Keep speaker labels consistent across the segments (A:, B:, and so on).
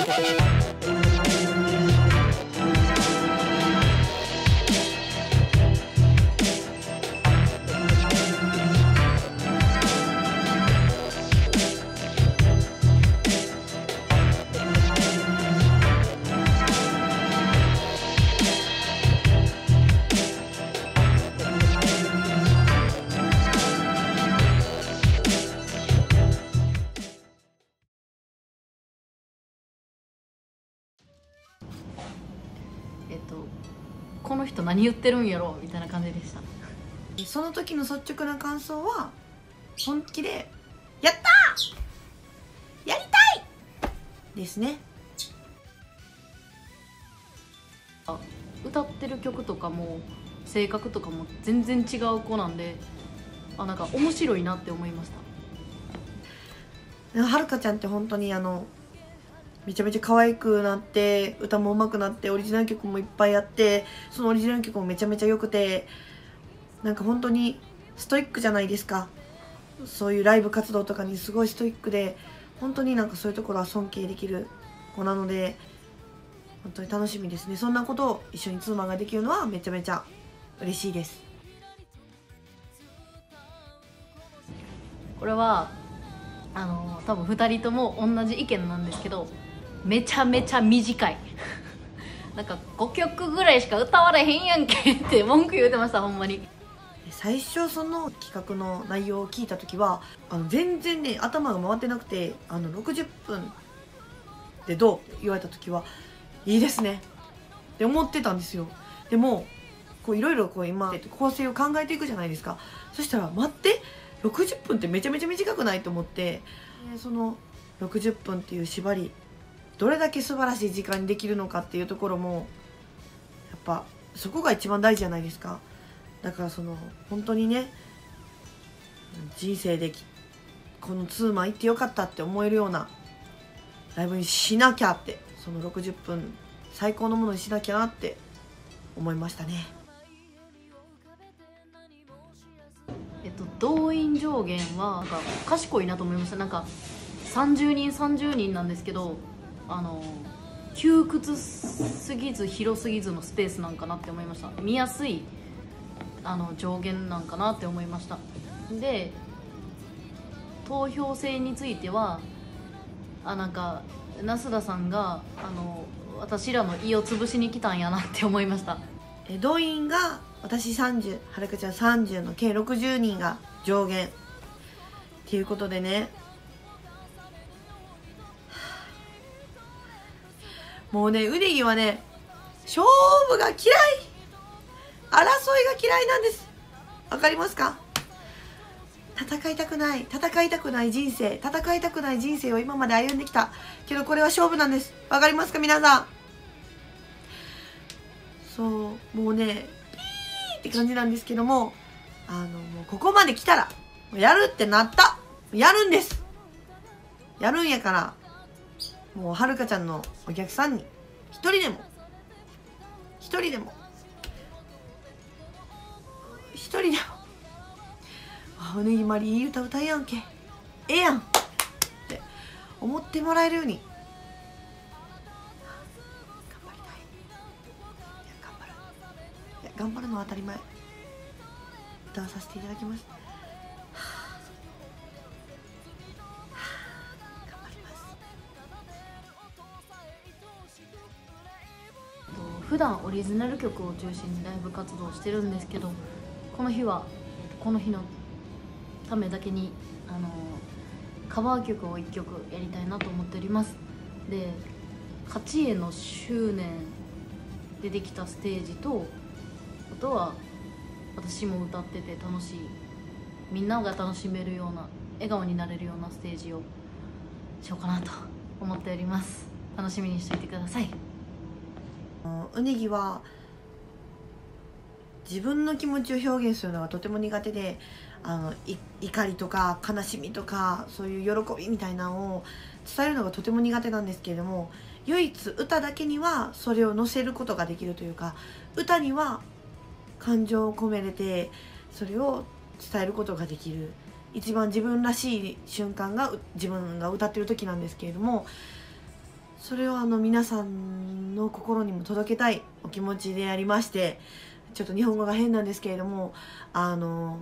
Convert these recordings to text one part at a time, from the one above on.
A: この人何言ってるんやろみたいな感じでした。
B: その時の率直な感想は本気で「やったー！やりたい！」ですね。
A: 歌ってる曲とかも性格とかも全然違う子なんで、なんか面白いなって思いました。
B: はるかちゃんって本当にめちゃめちゃ可愛くなって歌も上手くなってオリジナル曲もいっぱいあって、そのオリジナル曲もめちゃめちゃ良くて、なんか本当にストイックじゃないですか。そういうライブ活動とかにすごいストイックで、本当になんかそういうところは尊敬できる子なので本当に楽しみですね。そんなことを一緒にツーマンができるのはめちゃめちゃ嬉しいです。
A: これは多分2人とも同じ意見なんですけど、めちゃめちゃ短いなんか5曲ぐらいしか歌われへんやんけって文句言うてました。ほんまに
B: 最初その企画の内容を聞いた時は全然ね頭が回ってなくて、60分でどうって言われた時はいいですねって思ってたんですよ。でもいろいろ今構成を考えていくじゃないですか。そしたら待って、60分ってめちゃめちゃ短くないと思って、その60分っていう縛りどれだけ素晴らしい時間にできるのかっていうところもやっぱそこが一番大事じゃないですか。だから本当にね、人生でこのツーマン行ってよかったって思えるようなライブにしなきゃって、その60分最高のものにしなきゃなって思いましたね。
A: 動員上限はなんか賢いなと思いました。なんか30人30人なんですけど、窮屈すぎず広すぎずのスペースなんかなって思いました。見やすい上限なんかなって思いました。で投票制についてはなんか那須田さんが私らの胃を潰しに来たんやなって思いました。
B: 動員が私30、はるかちゃん30の計60人が上限っていうことでね、もうね、うねぎはね、勝負が嫌い、争いが嫌いなんです。わかりますか？戦いたくない人生を今まで歩んできたけど、これは勝負なんです。わかりますか皆さん？そう、もうねピーって感じなんですけども、もうここまで来たらやるってなった、やるんです。やるんやから、もうはるかちゃんのお客さんに一人でもおねぎまりいい歌歌いやんけ、ええやんって思ってもらえるように頑張りたい。頑張るのは当たり前。歌わさせていただきます。頑張ります。
A: 普段オリジナル曲を中心にライブ活動をしてるんですけど、この日のためだけにカバー曲を1曲やりたいなと思っております。で勝ちへの執念でできたステージと、あとは私も歌ってて楽しい、みんなが楽しめるような、笑顔になれるようなステージをしようかなと思っております。楽しみにしておいてください。
B: うねぎは自分の気持ちを表現するのがとても苦手で、怒りとか悲しみとかそういう喜びみたいなのを伝えるのがとても苦手なんですけれども、唯一歌だけにはそれを乗せることができるというか、歌には感情を込めれてそれを伝えることができる一番自分らしい瞬間が自分が歌ってる時なんですけれども、 それを皆さんの心にも届けたいお気持ちでありまして、ちょっと日本語が変なんですけれども、30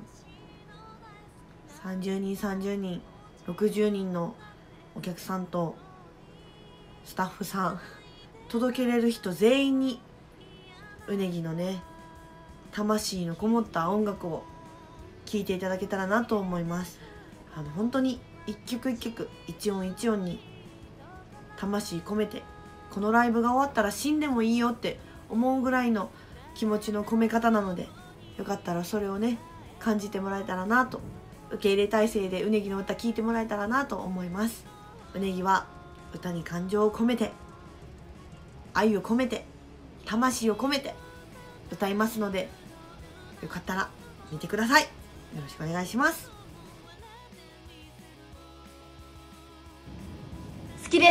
B: 人30人60人のお客さんとスタッフさん、届けれる人全員にうねぎのね魂のこもった音楽を聴いていただけたらなと思います。本当に一曲一曲一音一音に魂込めて、このライブが終わったら死んでもいいよって思うぐらいの気持ちの込め方なので、よかったらそれをね感じてもらえたらなと、受け入れ体制でうねぎの歌聴いてもらえたらなと思います。うねぎは歌に感情を込めて、愛を込めて、魂を込めて歌いますので、よかったら見てください。よろしくお願いします。
A: 好きです。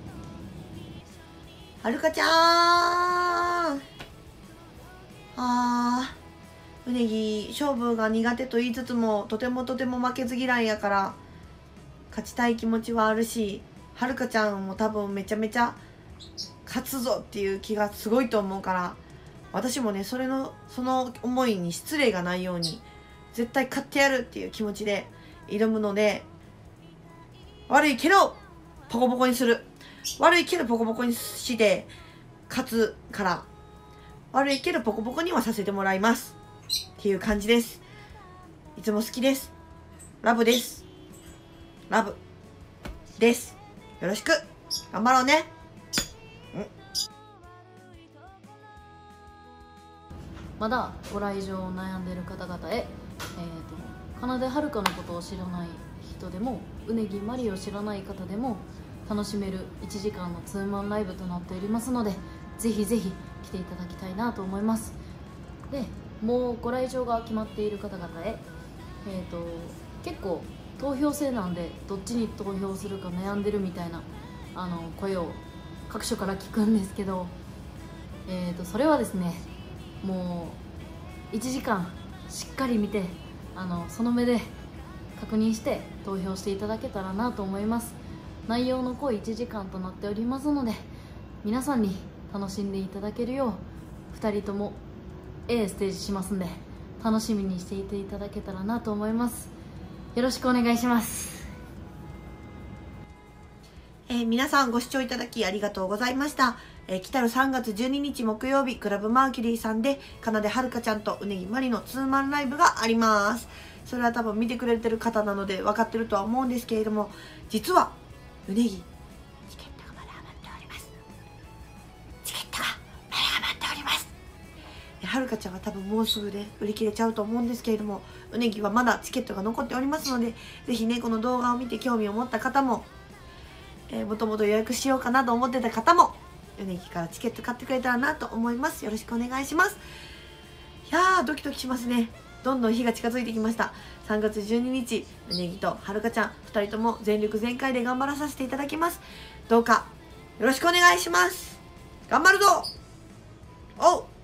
B: はるかちゃん、うねぎ勝負が苦手と言いつつも、とても負けず嫌いやから勝ちたい気持ちはあるし、はるかちゃんも多分めちゃめちゃ勝つぞっていう気がすごいと思うから、私もねその思いに失礼がないように絶対勝ってやるっていう気持ちで挑むので、悪いけどポコポコにする、悪いけどポコポコにして勝つから、悪いけどポコポコにはさせてもらいますっていう感じです。いつも好きです。ラブです。ラブです。よろしく頑張ろうね。
A: まだご来場を悩んでいる方々へ、かなではるかのことを知らない人でも、うねぎまりを知らない方でも楽しめる1時間のツーマンライブとなっておりますので、ぜひぜひ来ていただきたいなと思います。で、もうご来場が決まっている方々へ、結構投票制なんでどっちに投票するか悩んでるみたいな声を各所から聞くんですけど、それはですね、もう1時間しっかり見てその目で確認して投票していただけたらなと思います。内容の濃い1時間となっておりますので、皆さんに楽しんでいただけるよう2人ともステージしますんで、楽しみにしていていただけたらなと思います。よろしくお願いします。
B: 皆さんご視聴いただきありがとうございました。来たる3月12日木曜日、クラブマーキュリーさんでかなではるかちゃんとうねぎまりのツーマンライブがあります。それは多分見てくれてる方なので分かってるとは思うんですけれども、実はうねぎチケットがまだ余っております。チケットがまだ余っております。はるかちゃんは多分もうすぐで売り切れちゃうと思うんですけれども、うねぎはまだチケットが残っておりますので、ぜひねこの動画を見て興味を持った方も、もともと予約しようかなと思ってた方も、うねぎからチケット買ってくれたらなと思います。よろしくお願いします。いやードキドキしますね。どんどん日が近づいてきました。3月12日、うねぎとはるかちゃん2人とも全力全開で頑張らさせていただきます。どうかよろしくお願いします。頑張るぞ。おう。